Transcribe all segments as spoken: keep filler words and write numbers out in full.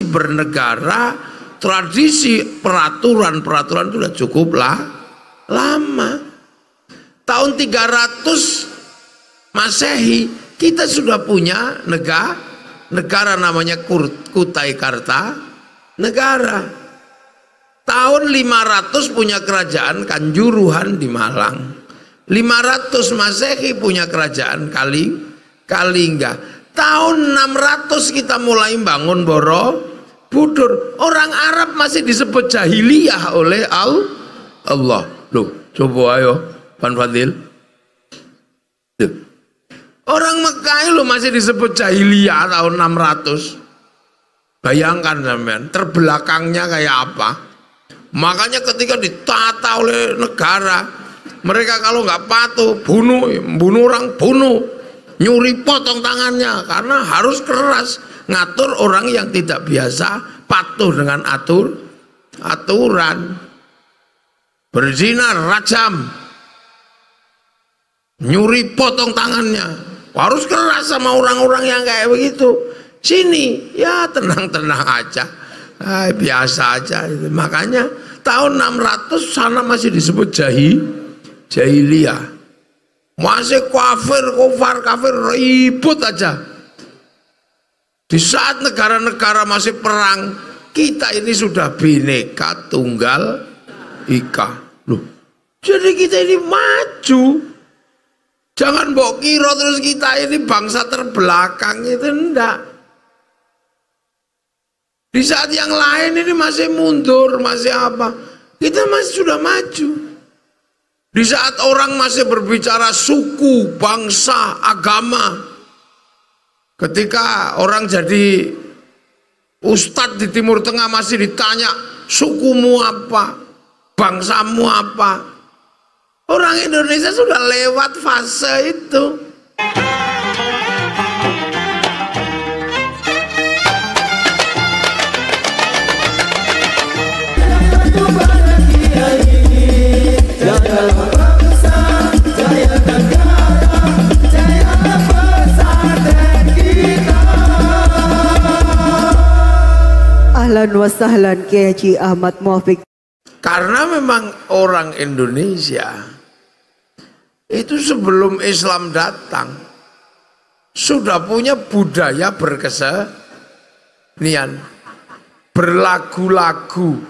bernegara, tradisi peraturan-peraturan sudah cukup lah lama. Tahun tiga ratus Masehi kita sudah punya negara, negara namanya Kutai Kartanegara. Tahun lima ratus punya kerajaan Kanjuruhan di Malang. lima ratus Masehi punya kerajaan Kali Kalingga. Tahun enam ratus kita mulai bangun Borobudur. Orang Arab masih disebut jahiliyah oleh Allah. Loh, coba ayo Pan Fadil. Loh. Orang Mekah lo masih disebut jahiliyah tahun enam ratus. Bayangkan sampean, terbelakangnya kayak apa? Makanya ketika ditata oleh negara, mereka kalau nggak patuh, bunuh, bunuh orang, bunuh, nyuri potong tangannya, karena harus keras ngatur orang yang tidak biasa patuh dengan atur aturan. Berzina rajam, nyuri potong tangannya, harus keras sama orang-orang yang kayak begitu. Sini ya tenang-tenang aja, ah, biasa aja. Makanya tahun enam ratus sana masih disebut jahi jahiliyah, masih kafir, kufar, kafir, ribut aja. Di saat negara-negara masih perang, kita ini sudah bineka tunggal ika. Loh, jadi kita ini maju. Jangan mbok kira terus kita ini bangsa terbelakang, itu enggak. Di saat yang lain ini masih mundur, masih apa, kita masih sudah maju. Di saat orang masih berbicara suku, bangsa, agama, ketika orang jadi ustadz di Timur Tengah masih ditanya sukumu apa, bangsamu apa. Orang Indonesia sudah lewat fase itu. Ahlan wa sahlan Kiai Haji Ahmad Muafiq. Karena memang orang Indonesia itu sebelum Islam datang sudah punya budaya berkesenian, berlagu-lagu.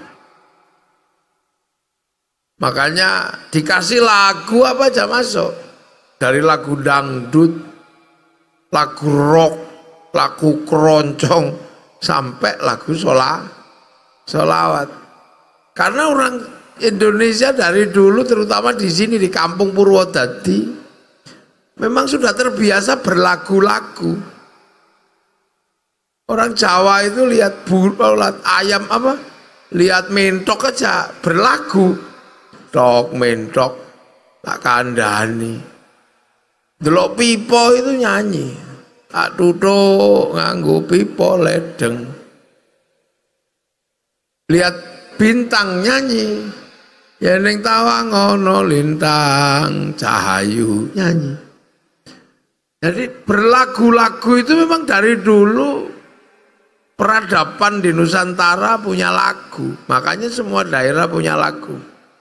Makanya dikasih lagu apa aja masuk. Dari lagu dangdut, lagu rock, lagu keroncong, sampai lagu sholat, sholawat. Karena orang Indonesia dari dulu, terutama di sini di kampung Purwodadi, memang sudah terbiasa berlagu-lagu. Orang Jawa itu lihat burung, lihat ayam apa, lihat mentok aja berlagu, tok mentok, tak kandani. Delok pipo itu nyanyi, tak duduk nganggo pipo ledeng. Lihat bintang nyanyi, ya ning tawang ono lintang cahayu nyanyi. Jadi berlagu-lagu itu memang dari dulu peradaban di Nusantara punya lagu. Makanya semua daerah punya lagu.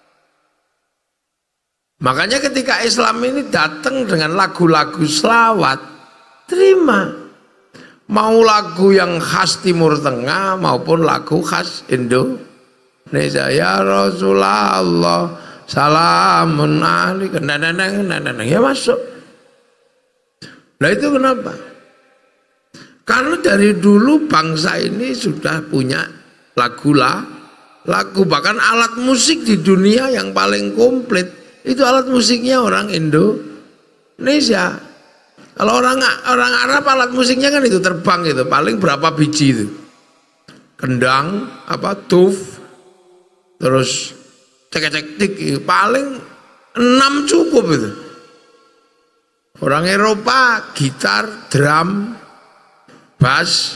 Makanya ketika Islam ini datang dengan lagu-lagu selawat, terima. Mau lagu yang khas Timur Tengah maupun lagu khas Indonesia. Ya Rasulullah salamun alaika, neneng neneng ya masuk. Nah itu kenapa? Karena dari dulu bangsa ini sudah punya lagu lah, lagu, bahkan alat musik di dunia yang paling komplit itu alat musiknya orang Indonesia. Kalau orang orang Arab alat musiknya kan itu terbang itu paling berapa biji itu, kendang, apa, tuf, terus cek-cek-tik, paling enam cukup itu. Orang Eropa gitar, drum, bass,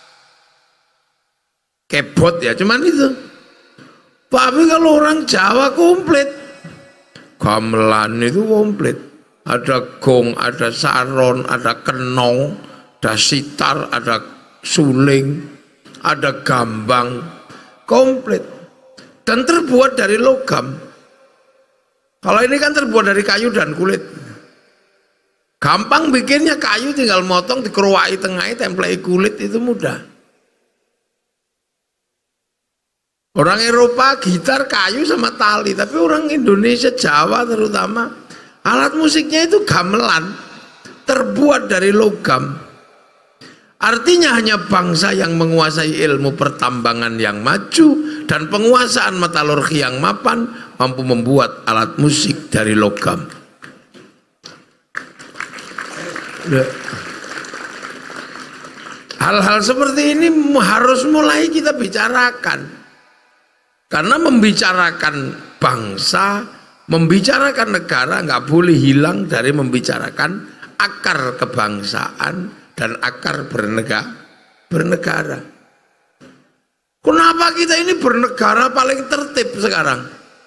keyboard ya cuman itu. Tapi kalau orang Jawa komplit, gamelan itu komplit. Ada gong, ada saron, ada kenong, ada sitar, ada suling, ada gambang, komplit. Dan terbuat dari logam. Kalau ini kan terbuat dari kayu dan kulit. Gampang bikinnya, kayu tinggal motong, dikeruai tengahnya, template kulit, itu mudah. Orang Eropa gitar kayu sama tali, tapi orang Indonesia, Jawa terutama, alat musiknya itu gamelan, terbuat dari logam. Artinya hanya bangsa yang menguasai ilmu pertambangan yang maju dan penguasaan metalurgi yang mapan mampu membuat alat musik dari logam. Hal-hal seperti ini harus mulai kita bicarakan, karena membicarakan bangsa, membicarakan negara nggak boleh hilang dari membicarakan akar kebangsaan dan akar bernegara. bernegara. Kenapa kita ini bernegara paling tertib sekarang?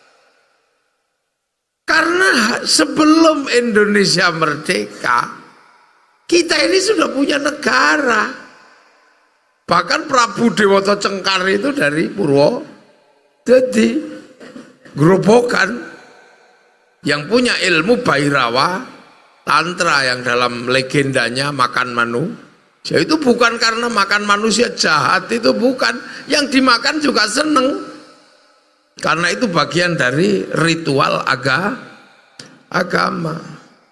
Karena sebelum Indonesia merdeka, kita ini sudah punya negara. Bahkan Prabu Dewata Cengkar itu dari Purwo. Jadi Grobogan yang punya ilmu Bhairawa, tantra yang dalam legendanya makan manu. Ya itu bukan karena makan manusia jahat, itu bukan. Yang dimakan juga seneng. Karena itu bagian dari ritual aga, agama.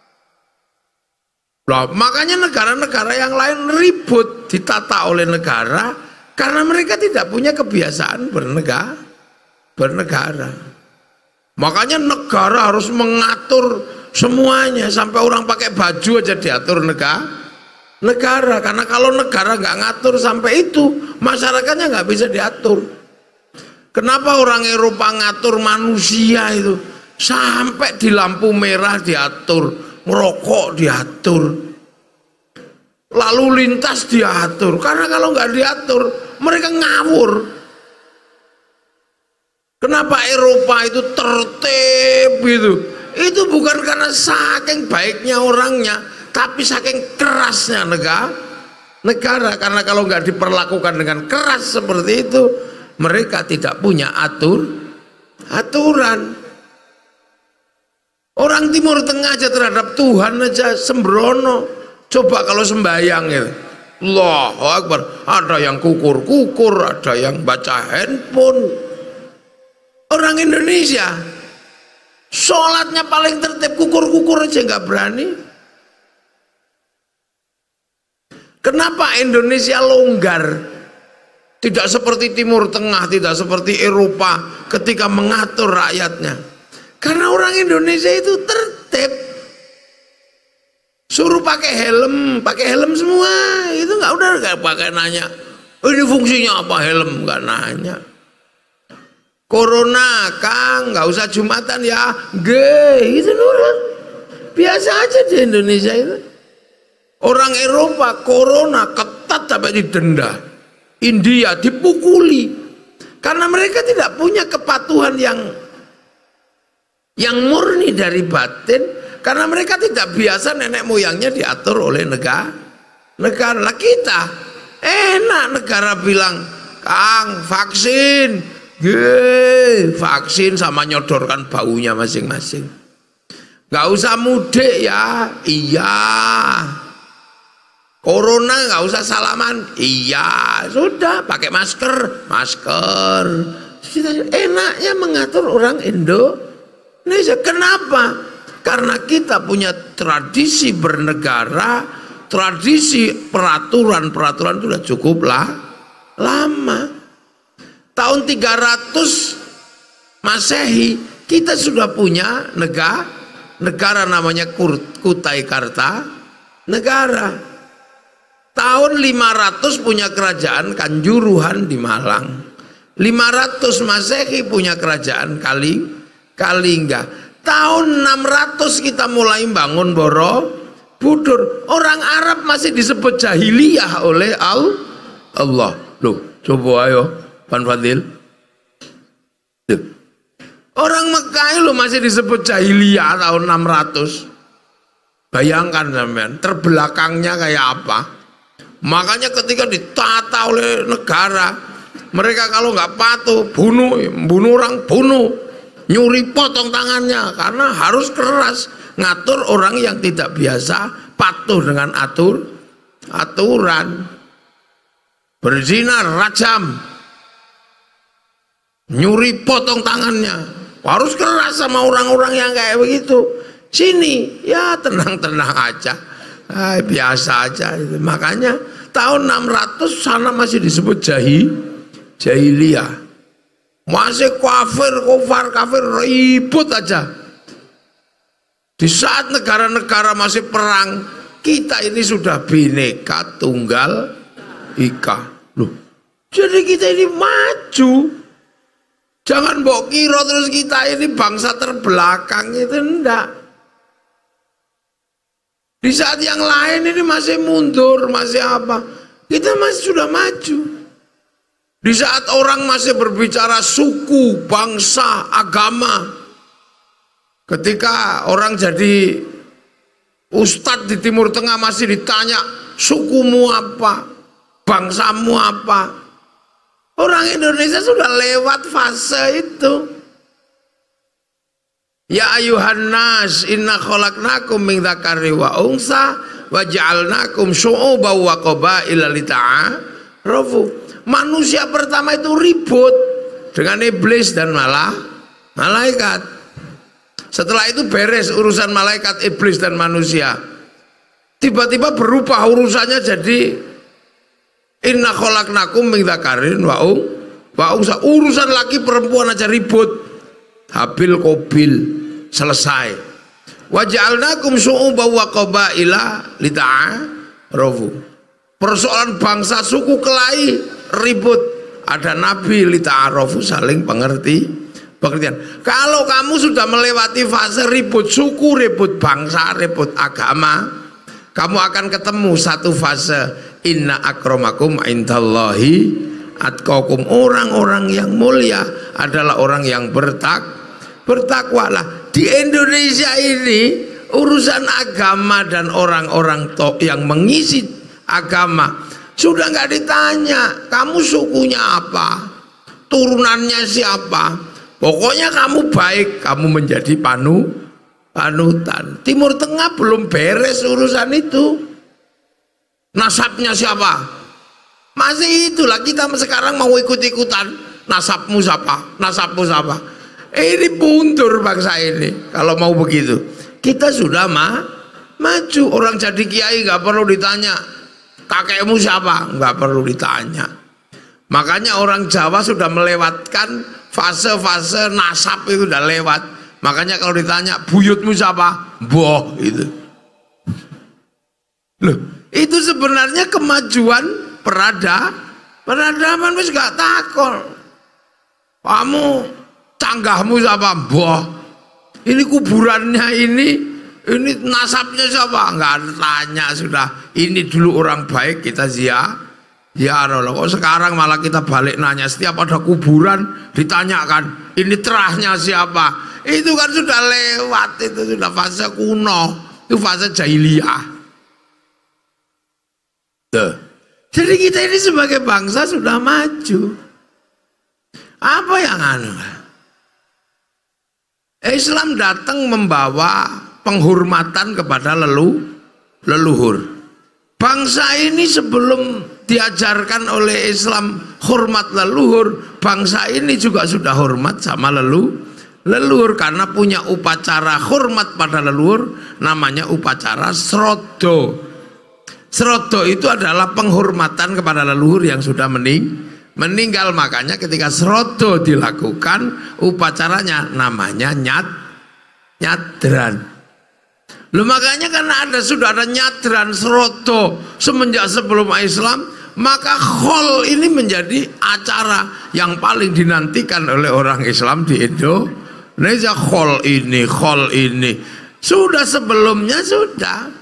Loh, makanya negara-negara yang lain ribut ditata oleh negara karena mereka tidak punya kebiasaan bernegara. bernegara. Makanya negara harus mengatur semuanya, sampai orang pakai baju aja diatur negara. Negara, karena kalau negara nggak ngatur sampai itu, masyarakatnya nggak bisa diatur. Kenapa orang Eropa ngatur manusia itu sampai di lampu merah diatur, merokok diatur, lalu lintas diatur? Karena kalau nggak diatur, mereka ngawur. Kenapa Eropa itu tertib gitu? Itu bukan karena saking baiknya orangnya, tapi saking kerasnya negara. Negara, karena kalau nggak diperlakukan dengan keras seperti itu, mereka tidak punya atur, aturan. Orang Timur Tengah aja terhadap Tuhan aja sembrono. Coba kalau sembahyang itu, Allahu Akbar, ada yang kukur-kukur, ada yang baca handphone. Orang Indonesia sholatnya paling tertib, kukur-kukur aja nggak berani. Kenapa Indonesia longgar? Tidak seperti Timur Tengah, tidak seperti Eropa ketika mengatur rakyatnya. Karena orang Indonesia itu tertib. Suruh pakai helm, pakai helm semua. Itu nggak, udah nggak pakai nanya, oh, ini fungsinya apa helm, nggak nanya. Corona, Kang, nggak usah Jumatan ya, ge, itu nurut. Biasa aja di Indonesia itu. Orang Eropa corona ketat sampai didenda. India dipukuli karena mereka tidak punya kepatuhan yang yang murni dari batin, karena mereka tidak biasa nenek moyangnya diatur oleh negara. Negara lah, kita enak, negara bilang, Kang, vaksin. Yeay, vaksin sama nyodorkan baunya masing-masing. Gak usah mudik ya, iya. Corona gak usah salaman, iya. Sudah, pakai masker, masker. Enaknya mengatur orang Indonesia. Kenapa? Karena kita punya tradisi bernegara, tradisi peraturan-peraturan sudah cukup lah, lama. Tahun tiga ratus Masehi kita sudah punya negara, negara namanya Kutai Kartanegara. Tahun lima ratus punya kerajaan Kanjuruhan di Malang. lima ratus Masehi punya kerajaan Kali, Kalingga. Tahun enam ratus kita mulai bangun Borobudur. Orang Arab masih disebut jahiliyah oleh Allah. Loh, coba ayo Pan Fadil. Orang Mekah lo masih disebut jahiliyah tahun enam ratus. Bayangkan sampean, terbelakangnya kayak apa? Makanya ketika ditata oleh negara, mereka kalau nggak patuh, bunuh, bunuh orang, bunuh, nyuri potong tangannya, karena harus keras ngatur orang yang tidak biasa patuh dengan atur aturan. Berzina rajam, nyuri potong tangannya, harus keras sama orang-orang yang kayak begitu. Sini ya tenang-tenang aja, ah, biasa aja. Makanya tahun enam ratus sana masih disebut jahi, jahiliyah, masih kafir, kufar, kafir, ribut aja. Di saat negara-negara masih perang, kita ini sudah bineka tunggal ika. Loh, jadi kita ini maju. Jangan mbok kira terus kita ini bangsa terbelakang, itu enggak. Di saat yang lain ini masih mundur, masih apa, kita masih sudah maju. Di saat orang masih berbicara suku, bangsa, agama, ketika orang jadi ustadz di Timur Tengah masih ditanya sukumu apa, bangsamu apa. Orang Indonesia sudah lewat fase itu. Ya ayuhan nas inna khalaqnakum min dzakari wa unsa wa ja'alnakum syu'uban wa qabaila lita'arafu. Manusia pertama itu ribut dengan iblis dan malah malaikat. Setelah itu beres urusan malaikat, iblis dan manusia. Tiba-tiba berubah urusannya jadi inna khalaqnakum min dzakarin wa unsa. Urusan laki perempuan aja ribut. Habil Kobil selesai. Waja'alnakum syu'uban wa qabaila lita'arafu. Persoalan bangsa, suku, kelahi ribut. Ada nabi lita'arafu, saling pengerti pengertian. Kalau kamu sudah melewati fase ribut suku, ribut bangsa, ribut agama, kamu akan ketemu satu fase, inna akramakum indallahi atqakum. Orang-orang yang mulia adalah orang yang bertak bertakwalah. Di Indonesia ini urusan agama dan orang-orang yang mengisi agama sudah nggak ditanya kamu sukunya apa, turunannya siapa, pokoknya kamu baik, kamu menjadi panu panutan. Timur Tengah belum beres urusan itu. Nasabnya siapa, masih itulah. Kita sekarang mau ikut-ikutan nasabmu siapa, nasabmu siapa. Ini mundur bangsa ini kalau mau begitu. Kita sudah ma maju. Orang jadi kiai nggak perlu ditanya kakekmu siapa, nggak perlu ditanya. Makanya orang Jawa sudah melewatkan fase-fase nasab, itu udah lewat. Makanya kalau ditanya buyutmu siapa, boh itu. Loh, itu sebenarnya kemajuan perada peradaban. Wis gak takol kamu canggahmu siapa, boh ini kuburannya ini ini nasabnya siapa, nggak ada tanya sudah. Ini dulu orang baik kita ziarah ziarah. Kok sekarang malah kita balik nanya setiap ada kuburan ditanyakan ini terahnya siapa. Itu kan sudah lewat, itu sudah fase kuno, itu fase jahiliyah. Tuh. Jadi kita ini sebagai bangsa sudah maju. Apa yang anu? Islam datang membawa penghormatan kepada lelu, leluhur. Bangsa ini sebelum diajarkan oleh Islam hormat leluhur, bangsa ini juga sudah hormat sama lelu, leluhur karena punya upacara hormat pada leluhur, namanya upacara srodo. Srodo itu adalah penghormatan kepada leluhur yang sudah mening, meninggal. Makanya ketika srodo dilakukan, upacaranya namanya nyat, nyadran. Loh, makanya karena ada sudah ada nyadran srodo semenjak sebelum Islam, maka khol ini menjadi acara yang paling dinantikan oleh orang Islam di Indonesia. Khol ini, khol ini sudah sebelumnya sudah.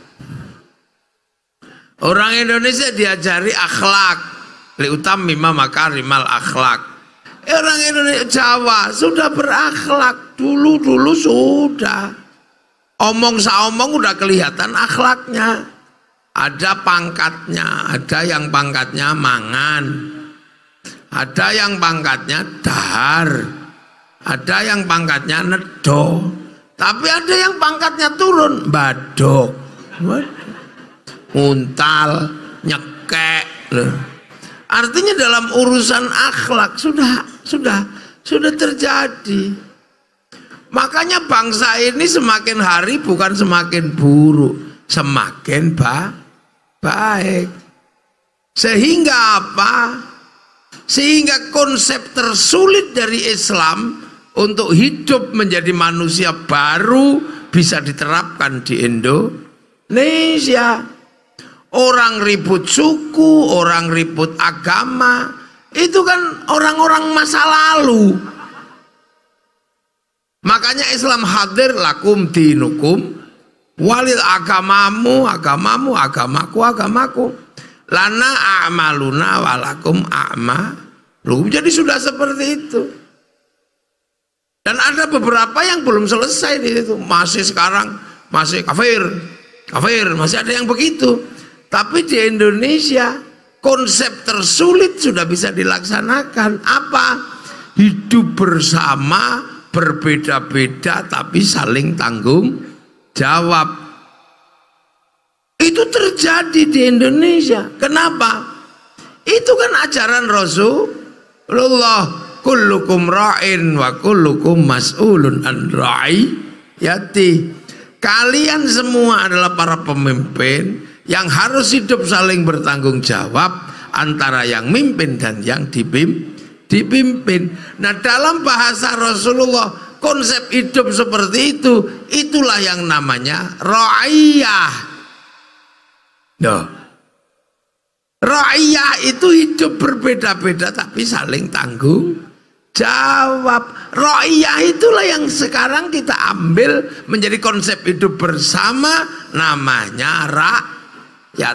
Orang Indonesia diajari akhlak, liutamima makarimal akhlak. Orang Indonesia Jawa sudah berakhlak dulu-dulu sudah. Omong saomong udah kelihatan akhlaknya. Ada pangkatnya, ada yang pangkatnya mangan, ada yang pangkatnya dahar, ada yang pangkatnya nedo, tapi ada yang pangkatnya turun, badok, muntal, nyekek. Artinya dalam urusan akhlak sudah sudah sudah terjadi. Makanya bangsa ini semakin hari bukan semakin buruk, semakin baik. Baik. Sehingga apa? Sehingga konsep tersulit dari Islam untuk hidup menjadi manusia baru bisa diterapkan di Indonesia. Orang ribut suku, orang ribut agama, itu kan orang-orang masa lalu. Makanya Islam hadir, lakum dinukum walil, agamamu, agamamu, agamaku, agamaku. Lana a'maluna walakum a'malukum. Jadi sudah seperti itu. Dan ada beberapa yang belum selesai di situ. Masih sekarang, masih kafir. Kafir, masih ada yang begitu. Tapi di Indonesia, konsep tersulit sudah bisa dilaksanakan. Apa? Hidup bersama, berbeda-beda, tapi saling tanggung jawab. Itu terjadi di Indonesia. Kenapa? Itu kan ajaran Rasulullah, kullukum ra'in wa kullukum mas'ulun an ra'iyati. Kalian semua adalah para pemimpin yang harus hidup saling bertanggung jawab antara yang mimpin dan yang dipimpin. Nah, dalam bahasa Rasulullah, konsep hidup seperti itu, itulah yang namanya ra'iyah. Nah, ra'iyah itu hidup berbeda-beda tapi saling tanggung jawab. Ra'iyah itulah yang sekarang kita ambil menjadi konsep hidup bersama, namanya rakyat.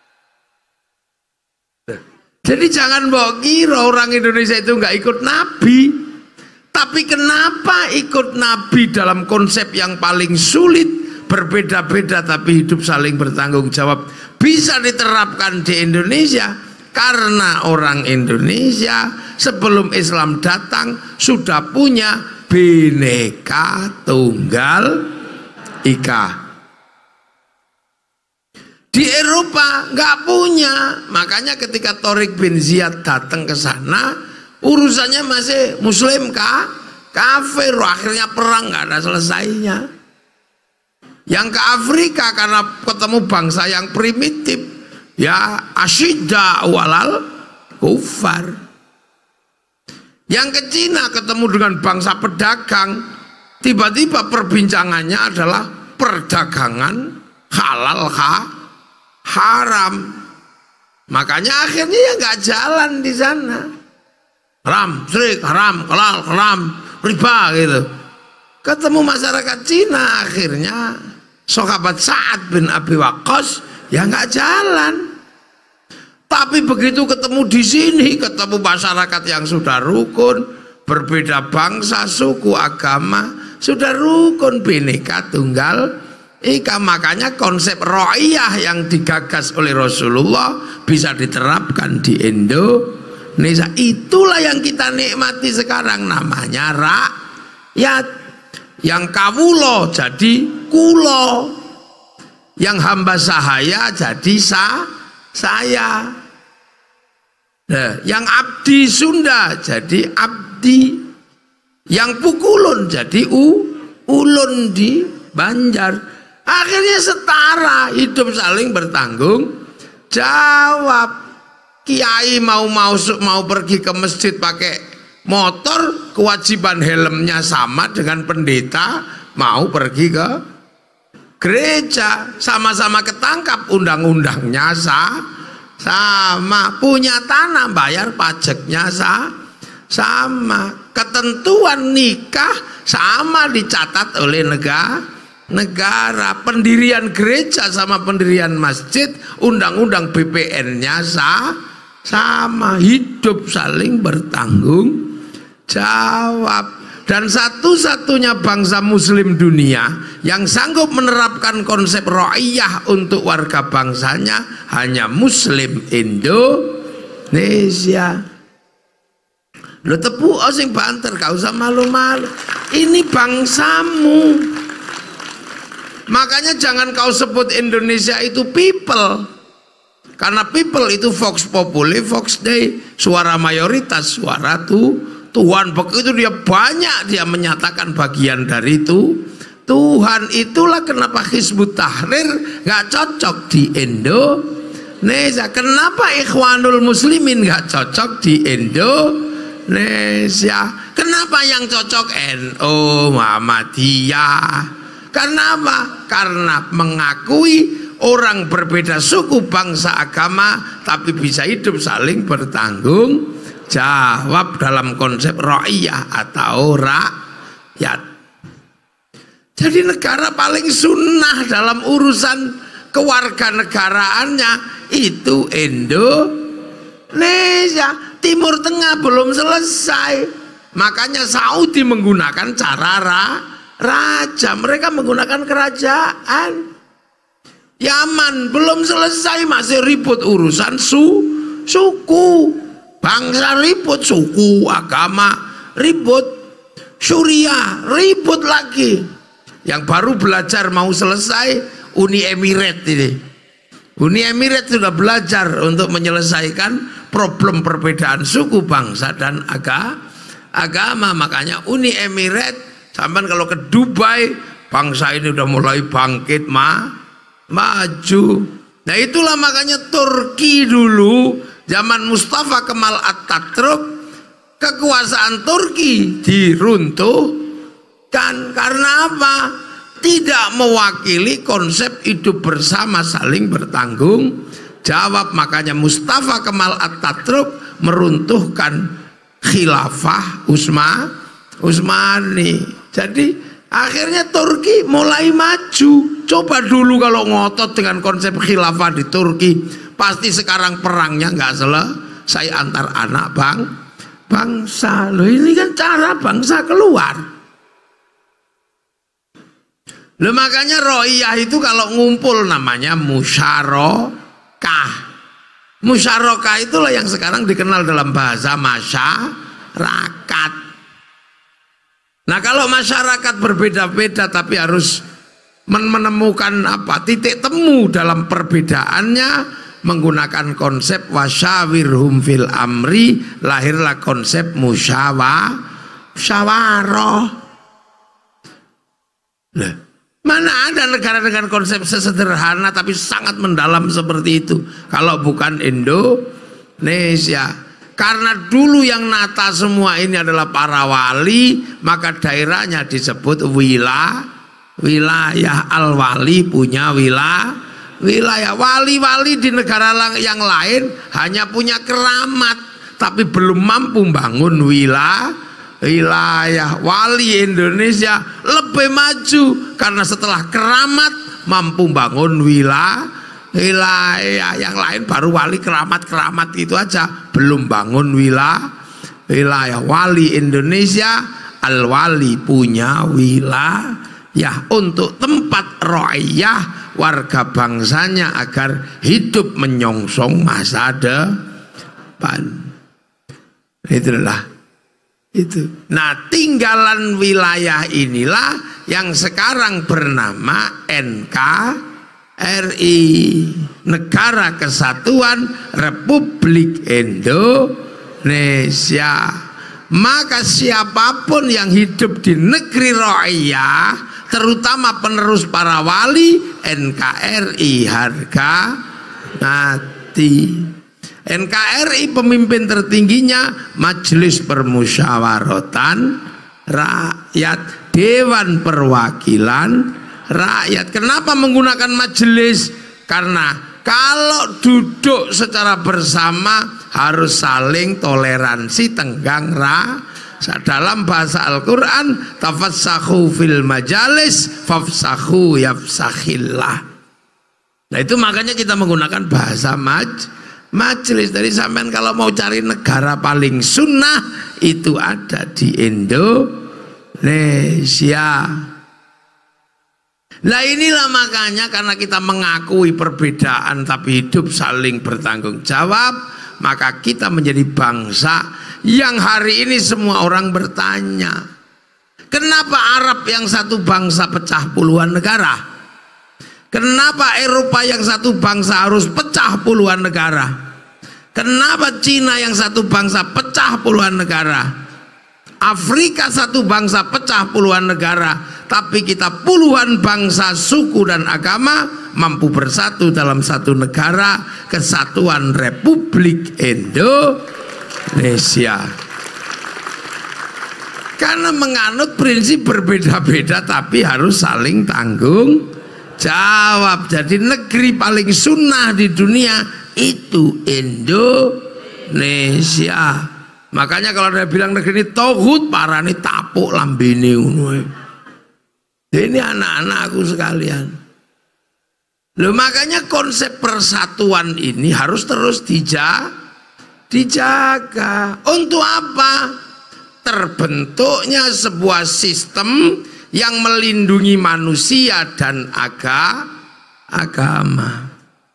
Jadi jangan bawa kira orang Indonesia itu nggak ikut Nabi. Tapi kenapa ikut Nabi dalam konsep yang paling sulit, berbeda-beda tapi hidup saling bertanggung jawab, bisa diterapkan di Indonesia? Karena orang Indonesia sebelum Islam datang sudah punya Bhinneka Tunggal Ika. Di Eropa nggak punya. Makanya ketika Tariq bin Ziyad datang ke sana, urusannya masih Muslim kah? Kafir. Akhirnya perang nggak ada selesainya. Yang ke Afrika karena ketemu bangsa yang primitif, ya asyidda walal kufar. Yang ke Cina ketemu dengan bangsa pedagang, tiba-tiba perbincangannya adalah perdagangan halal kah? Haram. Makanya akhirnya ya nggak jalan di sana. Haram, syirik, haram, halal, haram, riba gitu. Ketemu masyarakat Cina, akhirnya sahabat Sa'ad bin Abi Waqqas ya nggak jalan. Tapi begitu ketemu di sini, ketemu masyarakat yang sudah rukun, berbeda bangsa, suku, agama, sudah rukun, Bhinneka Tunggal Ika. Makanya konsep ra'iyah yang digagas oleh Rasulullah bisa diterapkan di Indonesia. Itulah yang kita nikmati sekarang, namanya rakyat. Yang kawulo jadi kulo, yang hamba sahaya jadi sa saya. Nah, yang abdi Sunda jadi abdi, yang pukulun jadi u ulun di Banjar. Akhirnya setara, hidup saling bertanggung jawab. Kiai mau masuk, mau pergi ke masjid pakai motor, kewajiban helmnya sama dengan pendeta mau pergi ke gereja. Sama-sama ketangkap, undang-undangnya sah, sama. Punya tanah, bayar pajaknya sah, sama. Ketentuan nikah sama, dicatat oleh negara. Negara, pendirian gereja sama pendirian masjid, undang-undang B P N-nya sah, sama. Hidup saling bertanggung jawab. Dan satu-satunya bangsa muslim dunia yang sanggup menerapkan konsep ra'iyah untuk warga bangsanya hanya muslim Indonesia. Lo tepu sing banter, gak usah malu-malu. Ini bangsamu. Makanya jangan kau sebut Indonesia itu people. Karena people itu vox populi, vox dei, suara mayoritas, suara tuh Tuhan. Begitu dia banyak, dia menyatakan bagian dari itu Tuhan. Itulah kenapa Hizbut Tahrir gak cocok di Indonesia. Kenapa Ikhwanul Muslimin gak cocok di Indonesia. Kenapa yang cocok N U, Muhammadiyah. Kenapa? Karena mengakui orang berbeda suku, bangsa, agama, tapi bisa hidup saling bertanggung jawab dalam konsep ra'iyah atau rakyat. Jadi negara paling sunnah dalam urusan kewarganegaraannya itu Indonesia. Timur Tengah belum selesai, makanya Saudi menggunakan cara ra, raja. Mereka menggunakan kerajaan. Yaman belum selesai, masih ribut urusan su, suku. Bangsa ribut, suku, agama ribut, Suriah ribut lagi. Yang baru belajar mau selesai Uni Emirat ini. Uni Emirat sudah belajar untuk menyelesaikan problem perbedaan suku, bangsa dan aga, agama. Makanya Uni Emirat, sampai kalau ke Dubai, bangsa ini udah mulai bangkit ma, maju. Nah itulah makanya Turki dulu zaman Mustafa Kemal Atatürk, kekuasaan Turki diruntuhkan karena apa? Tidak mewakili konsep hidup bersama saling bertanggung jawab. Makanya Mustafa Kemal Atatürk meruntuhkan khilafah Utsma, Utsmani. Jadi akhirnya Turki mulai maju. Coba dulu kalau ngotot dengan konsep khilafah di Turki, pasti sekarang perangnya nggak selesai antar anak bang bangsa. Loh ini kan cara bangsa keluar. Loh makanya ro'iyah itu kalau ngumpul namanya musyarakah. Musyarakah itulah yang sekarang dikenal dalam bahasa masyarakat. Nah kalau masyarakat berbeda-beda tapi harus menemukan apa titik temu dalam perbedaannya, menggunakan konsep wasyawirhum fil amri, lahirlah konsep musyawarah. Musyawarah. Nah, mana ada negara dengan konsep sesederhana tapi sangat mendalam seperti itu kalau bukan Indonesia. Karena dulu yang nata semua ini adalah para wali, maka daerahnya disebut wilayah. Wilayah al-wali punya wilayah. Wilayah wali-wali di negara yang lain hanya punya keramat tapi belum mampu bangun wilayah. Wilayah wali Indonesia lebih maju karena setelah keramat mampu bangun wilayah. Wilayah yang lain baru wali keramat-keramat itu aja, belum bangun wilayah. Wilayah wali Indonesia al-wali punya wilayah. Ya untuk tempat ra'iyah warga bangsanya agar hidup menyongsong masa depan. Itulah itu. Nah tinggalan wilayah inilah yang sekarang bernama N K R I, Negara Kesatuan Republik Indonesia. Maka siapapun yang hidup di negeri ra'iyah, terutama penerus para wali, N K R I harga mati. N K R I pemimpin tertingginya Majelis Permusyawaratan Rakyat, Dewan Perwakilan Rakyat. Kenapa menggunakan majelis? Karena kalau duduk secara bersama harus saling toleransi, tenggang rasa. Dalam bahasa Al-Quran, tafassahu fil majalis fafsahu yafsakhillah. Nah itu makanya kita menggunakan bahasa maj majelis. Jadi sampean kalau mau cari negara paling sunnah itu ada di Indonesia. Indonesia. Nah inilah makanya karena kita mengakui perbedaan tapi hidup saling bertanggung jawab, maka kita menjadi bangsa yang hari ini semua orang bertanya, kenapa Arab yang satu bangsa pecah puluhan negara? Kenapa Eropa yang satu bangsa harus pecah puluhan negara? Kenapa Cina yang satu bangsa pecah puluhan negara? Afrika satu bangsa pecah puluhan negara, tapi kita puluhan bangsa, suku dan agama mampu bersatu dalam satu negara, Kesatuan Republik Indonesia. Karena menganut prinsip berbeda-beda tapi harus saling tanggung jawab. Jadi negeri paling sunnah di dunia itu Indonesia. Makanya kalau dia bilang negeri ini tauhid, parani tapuk lambene ngono. Ini anak-anakku sekalian. Loh, makanya konsep persatuan ini harus terus dija, dijaga. Untuk apa? Terbentuknya sebuah sistem yang melindungi manusia dan aga, agama.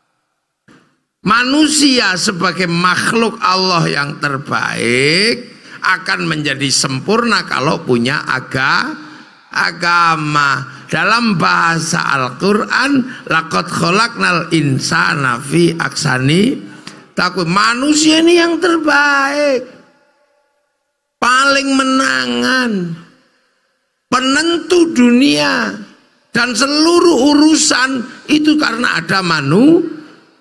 Manusia sebagai makhluk Allah yang terbaik akan menjadi sempurna kalau punya aga, agama. Dalam bahasa Al-Quran, laqad khalaqnal insana fi ahsani taqwim. Manusia ini yang terbaik, paling menangan, penentu dunia dan seluruh urusan itu karena ada manusia.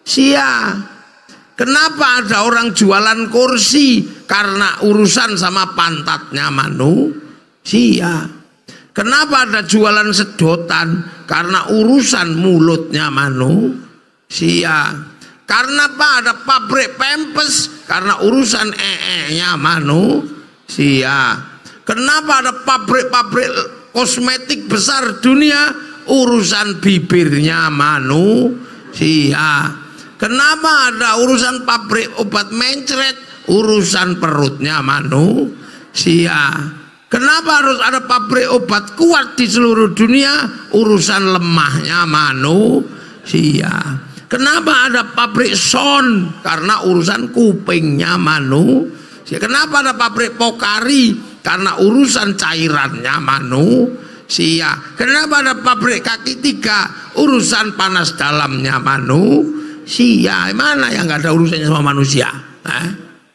Kenapa ada orang jualan kursi? Karena urusan sama pantatnya manusia. Kenapa ada jualan sedotan? Karena urusan mulutnya manusia. Karena apa ada pabrik pempes? Karena urusan ee-nya manusia. Kenapa ada pabrik-pabrik kosmetik besar dunia? Urusan bibirnya manusia. Kenapa ada urusan pabrik obat mencret? Urusan perutnya manusia. Kenapa harus ada pabrik obat kuat di seluruh dunia? Urusan lemahnya manusia. Kenapa ada pabrik son? Karena urusan kupingnya manusia. Kenapa ada pabrik Pokari? Karena urusan cairannya manusia. Kenapa ada pabrik kaki tiga? Urusan panas dalamnya manusia. Sia, mana yang gak ada urusannya sama manusia? Eh?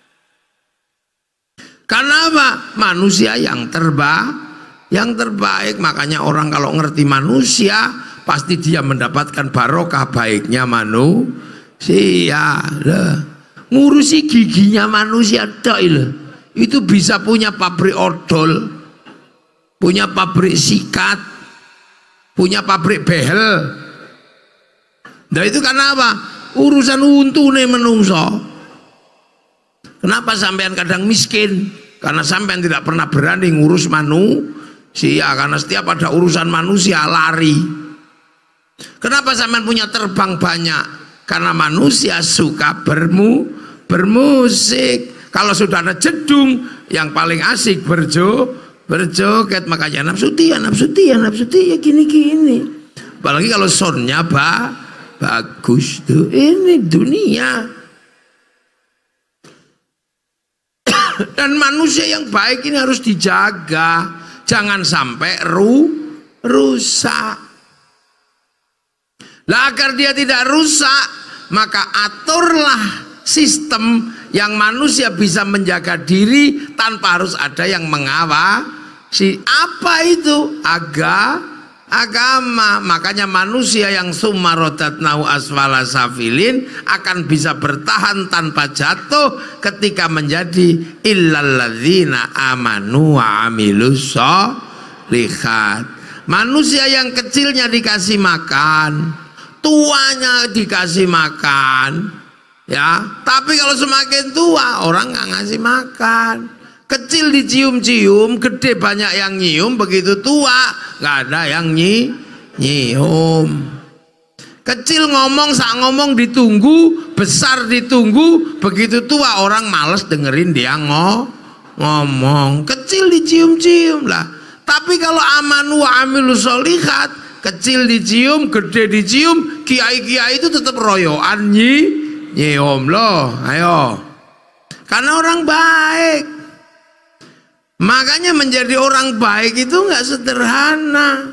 Karena apa? Manusia yang terbaik, yang terbaik. Makanya orang kalau ngerti manusia pasti dia mendapatkan barokah baiknya manusia. Ngurusi giginya manusia itu bisa punya pabrik odol, punya pabrik sikat, punya pabrik behel. Nah itu karena apa? Urusan untune menungso. Kenapa sampean kadang miskin? Karena sampean tidak pernah berani ngurus manusia. Karena setiap ada urusan manusia lari. Kenapa sampean punya terbang banyak? Karena manusia suka bermu bermusik. Kalau sudah ada jedung, yang paling asik berjo berjoget. Makanya nafsu dia, nafsu dia, nafsu dia gini-gini. Apalagi kalau soundnya bah bagus tuh, ini dunia. Dan manusia yang baik ini harus dijaga, jangan sampai ru rusak. Lah agar dia tidak rusak, maka aturlah sistem yang manusia bisa menjaga diri tanpa harus ada yang mengawasi. Apa itu? Agama. Agama. Makanya manusia yang summarodatnahu asfala safilin akan bisa bertahan tanpa jatuh ketika menjadi illalladzina amanu wa amilus sholihat. Manusia yang kecilnya dikasih makan, tuanya dikasih makan, ya. Tapi kalau semakin tua orang nggak ngasih makan. Kecil dicium-cium, gede banyak yang nyium, begitu tua nggak ada yang nyi nyium. Kecil ngomong, sak ngomong ditunggu, besar ditunggu, begitu tua orang males dengerin dia ngo ngomong. Kecil dicium-cium lah, Tapi kalau amanu wa amilus sholihat, kecil dicium, gede dicium, kiai-kiai itu tetap royoan nyi nyium loh. Ayo, karena orang baik. Makanya menjadi orang baik itu nggak sederhana.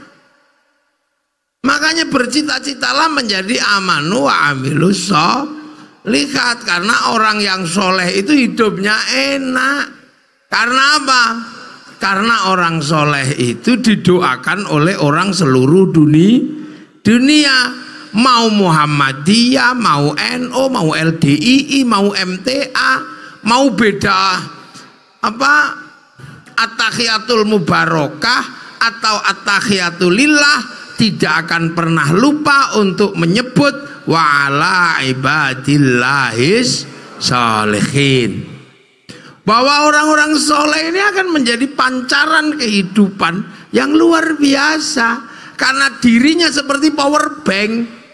Makanya bercita-citalah menjadi amanu wa amilus sholihat, karena orang yang soleh itu hidupnya enak. Karena apa? Karena orang soleh itu didoakan oleh orang seluruh dunia, dunia mau Muhammadiyah, mau N U, mau L D I I, mau M T A, mau beda apa at-tahiyatul mubarakah atau at-tahiyatul lillah, tidak akan pernah lupa untuk menyebut wa ala ibadillahis sholihin, bahwa orang-orang soleh ini akan menjadi pancaran kehidupan yang luar biasa. Karena dirinya seperti power bank,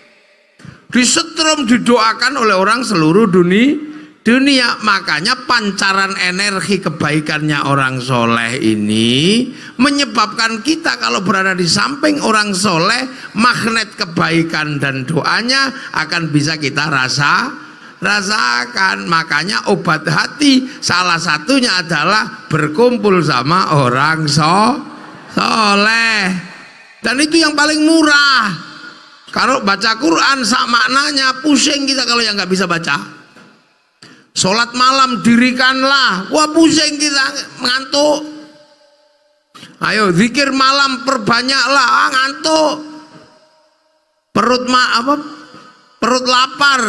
disetrum, didoakan oleh orang seluruh dunia, dunia. Makanya pancaran energi kebaikannya orang soleh ini menyebabkan kita kalau berada di samping orang soleh, magnet kebaikan dan doanya akan bisa kita rasa rasakan. Makanya obat hati salah satunya adalah berkumpul sama orang so soleh, dan itu yang paling murah. Kalau baca Quran sak maknanya, pusing kita kalau yang nggak bisa baca. Sholat malam dirikanlah, wah pusing kita, ngantuk. Ayo zikir malam perbanyaklah, ah, ngantuk. Perut ma apa perut lapar,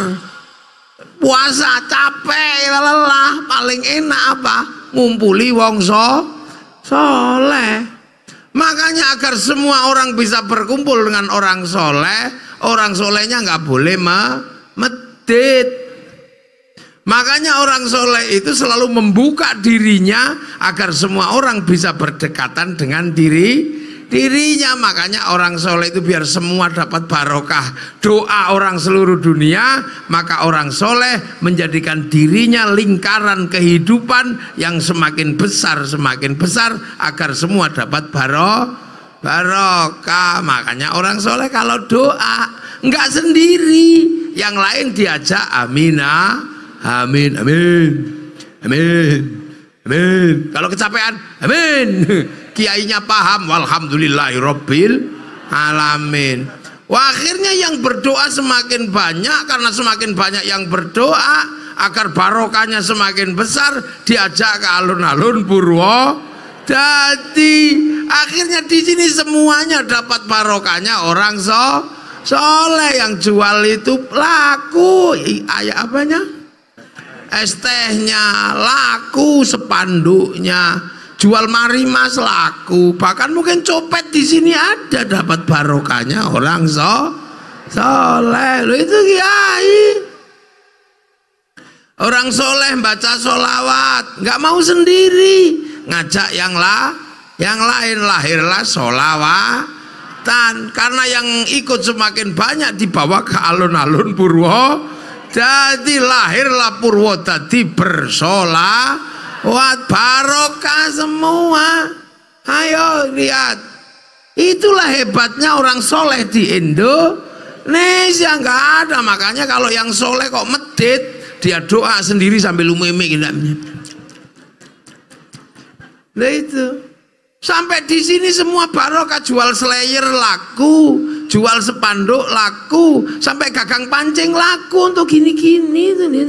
puasa capek, lelah. Paling enak apa? Ngumpuli wong so soleh. Makanya agar semua orang bisa berkumpul dengan orang soleh, orang solehnya nggak boleh medit. Makanya orang soleh itu selalu membuka dirinya agar semua orang bisa berdekatan dengan diri dirinya. Makanya orang soleh itu biar semua dapat barokah doa orang seluruh dunia, maka orang soleh menjadikan dirinya lingkaran kehidupan yang semakin besar semakin besar agar semua dapat baro barokah. Makanya orang soleh kalau doa nggak sendiri, yang lain diajak aminah, amin amin amin amin. Kalau kecapean amin, kiainya paham walhamdulillahirabbil alamin. Wah, akhirnya yang berdoa semakin banyak, karena semakin banyak yang berdoa agar barokahnya semakin besar, diajak ke alun-alun Purwo Dadi. Akhirnya di sini semuanya dapat barokahnya orang so soleh. Yang jual itu laku, ayah apanya? Es tehnya laku, sepanduknya, jual marimas laku, bahkan mungkin copet di sini ada dapat barokahnya orang so soleh. Loh, itu kiai. Orang soleh baca solawat, nggak mau sendiri, ngajak yang lah, yang lain, lahirlah solawatan. Karena yang ikut semakin banyak dibawa ke alun-alun Purwo Dadi, lahirlah Purwodadi bersolawat, barokah semua. Ayo lihat, itulah hebatnya orang soleh di Indonesia. Nggak ada. Makanya kalau yang soleh kok medit, dia doa sendiri sambil umemi gitu. Nah itu sampai di sini semua barokah, jual slayer laku, jual sepanduk laku, sampai gagang pancing laku untuk gini-gini.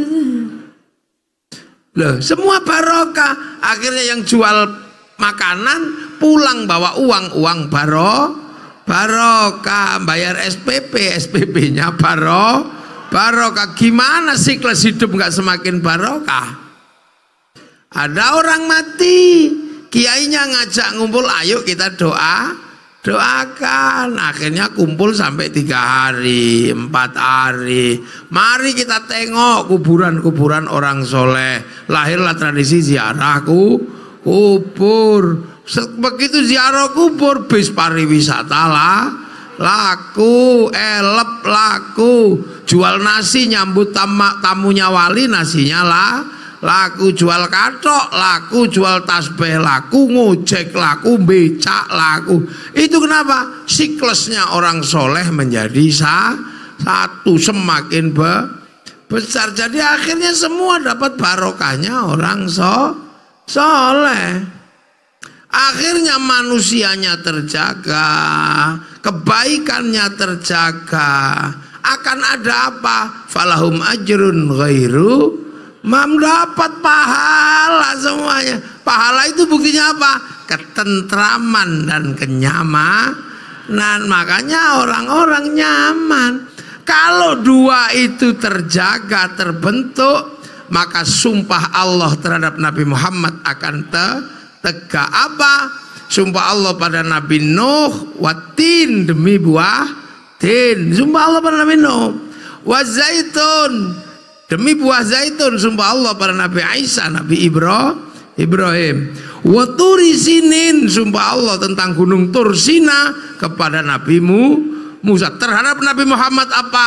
Loh, semua barokah. Akhirnya yang jual makanan pulang bawa uang, uang baro barokah, bayar S P P, S P P-nya baro barokah. Gimana siklus hidup nggak semakin barokah? Ada orang mati, kiainya ngajak ngumpul, ayo kita doa, doakan. Akhirnya kumpul sampai tiga hari, empat hari. Mari kita tengok kuburan-kuburan orang soleh. Lahirlah tradisi ziarah kubur. Begitu ziarah kubur, bis pariwisata lah laku, elep laku, jual nasi nyambut tam tamunya wali, nasinya lah laku jual katok, laku jual tasbih, laku ngojek, laku becak, laku. Itu kenapa? Siklusnya orang soleh menjadi sa, satu semakin be, besar. Jadi akhirnya semua dapat barokahnya orang so, soleh. Akhirnya manusianya terjaga, kebaikannya terjaga. Akan ada apa? Falahum ajrun ghairu mam, dapat pahala semuanya. Pahala itu buktinya apa? Ketentraman dan kenyamanan. Makanya orang-orang nyaman. Kalau dua itu terjaga, terbentuk, maka sumpah Allah terhadap Nabi Muhammad akan te tegak. Apa? Sumpah Allah pada Nabi Nuh, watin, demi buah tin. Sumpah Allah pada Nabi Nuh. Wazaitun, demi buah zaitun. Sumpah Allah pada Nabi Isa, Nabi Ibro, Ibrahim. Waturi sinin, sumpah Allah tentang gunung Tursina kepada Nabi Musa. Terhadap Nabi Muhammad apa?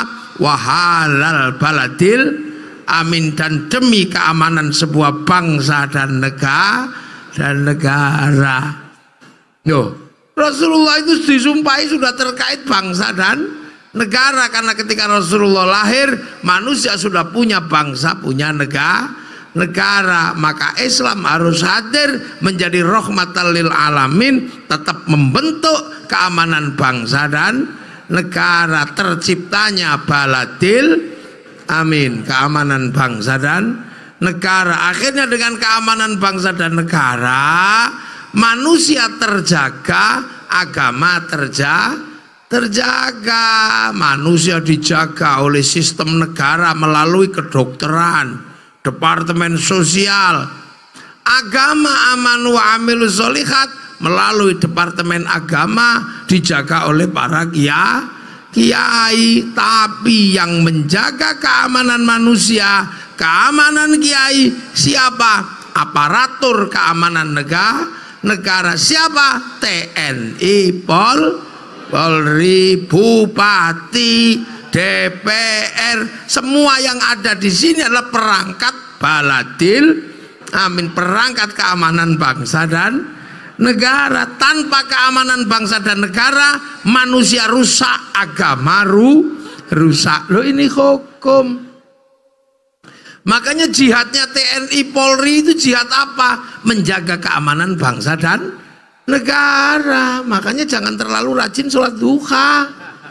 Wahalal baladil amin, dan demi keamanan sebuah bangsa dan negara dan negara. Yo, Rasulullah itu disumpahi sudah terkait bangsa dan negara, karena ketika Rasulullah lahir manusia sudah punya bangsa, punya negara, negara. Maka Islam harus hadir menjadi rahmatan lil alamin, tetap membentuk keamanan bangsa dan negara. Terciptanya baladil amin, keamanan bangsa dan negara. Akhirnya dengan keamanan bangsa dan negara, manusia terjaga, agama terjaga, terjaga. Manusia dijaga oleh sistem negara melalui kedokteran, departemen sosial. Agama aman wa amilu sholihat melalui departemen agama dijaga oleh para kiai. Kiai, tapi yang menjaga keamanan manusia, keamanan kiai siapa? Aparatur keamanan negara, negara siapa? T N I, Pol, Polri, Bupati, D P R, semua yang ada di sini adalah perangkat baladil amin, perangkat keamanan bangsa dan negara. Tanpa keamanan bangsa dan negara, manusia rusak, agama ru, rusak. Loh, ini hukum. Makanya jihadnya T N I Polri itu jihad apa? Menjaga keamanan bangsa dan negara. Makanya jangan terlalu rajin sholat duha.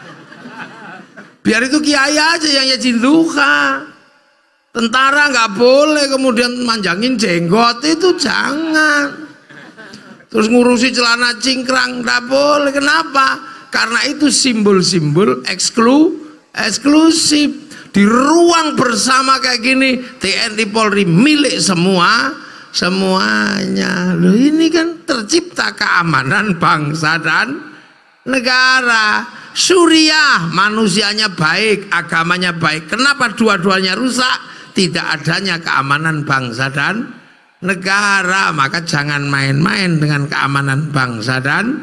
Biar itu kiai aja yang rajin duha. Tentara nggak boleh kemudian manjangin jenggot, itu jangan. Terus ngurusi celana cingkrang, nggak boleh. Kenapa? Karena itu simbol-simbol eksklu, eksklusif. Di ruang bersama kayak gini, T N I Polri milik semua, semuanya. Loh, ini kan tercipta keamanan bangsa dan negara. Suriah, manusianya baik, agamanya baik. Kenapa dua-duanya rusak? Tidak adanya keamanan bangsa dan negara. Maka jangan main-main dengan keamanan bangsa dan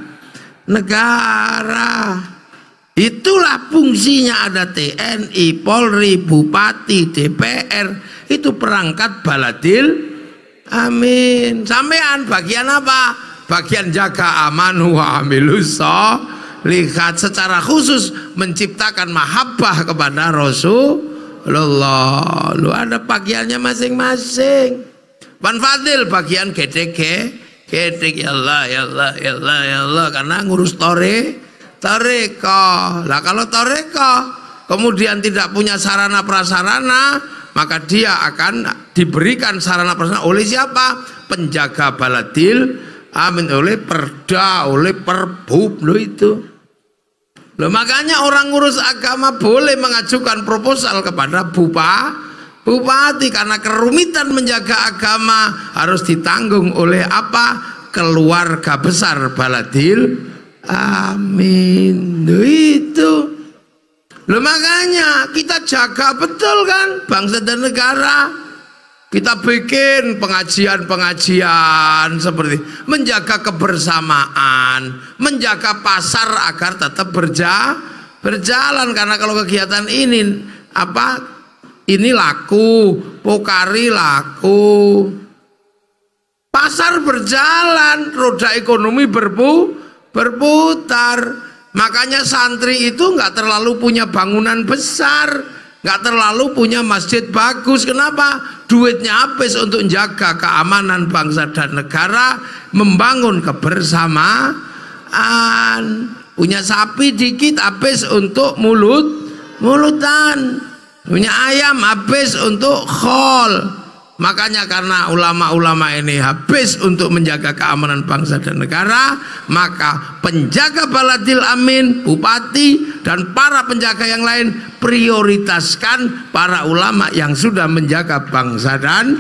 negara. Itulah fungsinya ada T N I, Polri, Bupati, D P R. Itu perangkat baladil amin. Sampean bagian apa? Bagian jaga aman wa amilus sholihat, secara khusus menciptakan mahabbah kepada Rasulullah. Lu ada bagiannya masing-masing. Pan Fadil bagian gedek, gedek, ya Allah, ya Allah, ya Allah, ya Allah, karena ngurus tore toreko. Lah kalau toreko kemudian tidak punya sarana prasarana, maka dia akan diberikan sarana prasarana oleh siapa? Penjaga baladil amin, oleh perda, oleh perbub. Loh itu. Loh, makanya orang ngurus agama boleh mengajukan proposal kepada bupati, bupati, karena kerumitan menjaga agama harus ditanggung oleh apa? Keluarga besar baladil amin. Loh, itu. Loh, makanya kita jaga betul kan bangsa dan negara. Kita bikin pengajian-pengajian seperti menjaga kebersamaan, menjaga pasar agar tetap berja, berjalan. Karena kalau kegiatan ini apa ini laku, Pokari laku. Pasar berjalan, roda ekonomi berpu, berputar. Makanya santri itu nggak terlalu punya bangunan besar, nggak terlalu punya masjid bagus. Kenapa? Duitnya habis untuk menjaga keamanan bangsa dan negara, membangun kebersamaan. Punya sapi dikit habis untuk mulut mulutan, punya ayam habis untuk khol. Makanya karena ulama-ulama ini habis untuk menjaga keamanan bangsa dan negara, maka penjaga Baladil Amin, bupati dan para penjaga yang lain prioritaskan para ulama yang sudah menjaga bangsa dan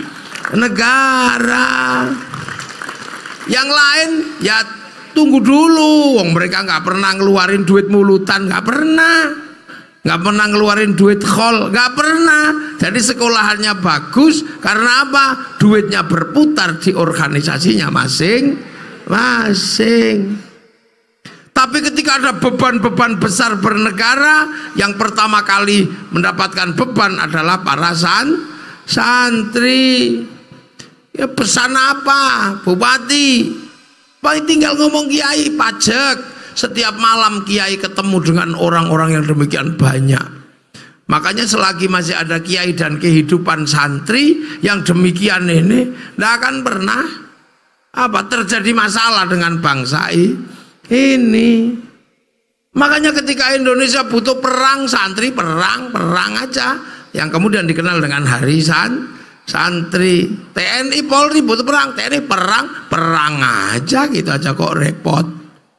negara. Yang lain ya tunggu dulu, wong mereka nggak pernah ngeluarin duit mulutan, nggak pernah. Nggak pernah ngeluarin duit khol, nggak pernah. Jadi sekolahannya bagus karena apa? Duitnya berputar di organisasinya masing-masing. Tapi ketika ada beban-beban besar bernegara, yang pertama kali mendapatkan beban adalah para san, santri. Ya pesan apa? Bupati, paling tinggal ngomong kiai pajak. Setiap malam kiai ketemu dengan orang-orang yang demikian banyak. Makanya selagi masih ada kiai dan kehidupan santri yang demikian ini, tidak akan pernah apa terjadi masalah dengan bangsa ini. Makanya ketika Indonesia butuh perang, santri perang, perang aja. Yang kemudian dikenal dengan Hari San, Santri. T N I Polri butuh perang, T N I perang, perang aja gitu aja kok repot.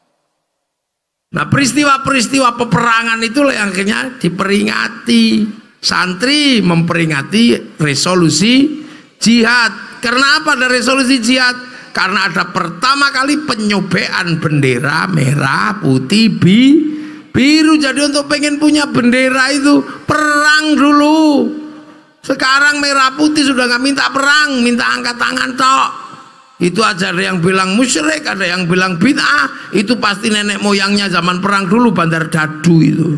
Nah peristiwa-peristiwa peperangan itulah yang akhirnya diperingati. Santri memperingati resolusi jihad. Karena apa ada resolusi jihad? Karena ada pertama kali penyobean bendera merah, putih, bi, biru. Jadi untuk pengen punya bendera itu perang dulu. Sekarang merah putih sudah nggak minta perang, minta angkat tangan tok. Itu aja ada yang bilang musyrik, ada yang bilang bid'ah. Itu pasti nenek moyangnya zaman perang dulu, Bandar Dadu itu.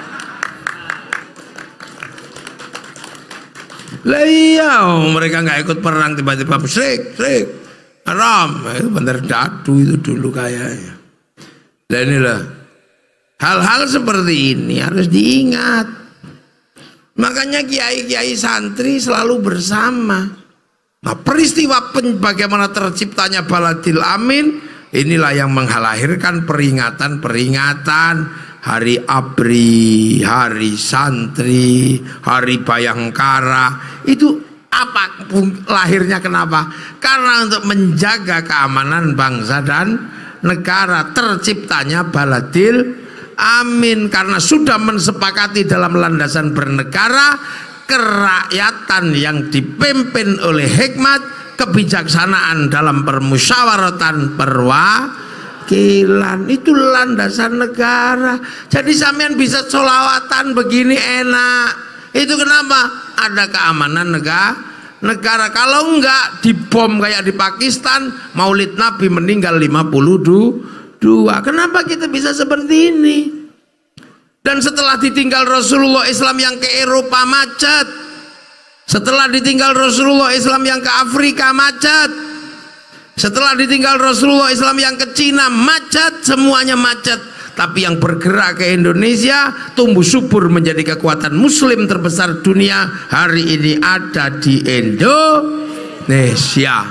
Lah iya, oh, mereka nggak ikut perang tiba-tiba musyrik, musyrik, haram. Itu Bandar Dadu itu dulu kayaknya. Dan inilah hal-hal seperti ini harus diingat. Makanya kiai-kiai santri selalu bersama. Nah peristiwa bagaimana terciptanya Baladil Amin, inilah yang mengalahirkan peringatan-peringatan Hari Abri, Hari Santri, Hari Bayangkara. Itu apa lahirnya, kenapa? Karena untuk menjaga keamanan bangsa dan negara terciptanya Baladil Amin. Karena sudah mensepakati dalam landasan bernegara, kerakyatan yang dipimpin oleh hikmat, kebijaksanaan dalam permusyawaratan perwakilan. Itu landasan negara. Jadi sampean bisa sholawatan begini enak. Itu kenapa? Ada keamanan negara. Negara kalau enggak dibom kayak di Pakistan, Maulid Nabi meninggal lima puluh dua. Kenapa kita bisa seperti ini? Dan setelah ditinggal Rasulullah, Islam yang ke Eropa macet. Setelah ditinggal Rasulullah, Islam yang ke Afrika macet. Setelah ditinggal Rasulullah, Islam yang ke Cina macet. Semuanya macet. Tapi yang bergerak ke Indonesia, tumbuh subur menjadi kekuatan Muslim terbesar dunia, hari ini ada di Indonesia.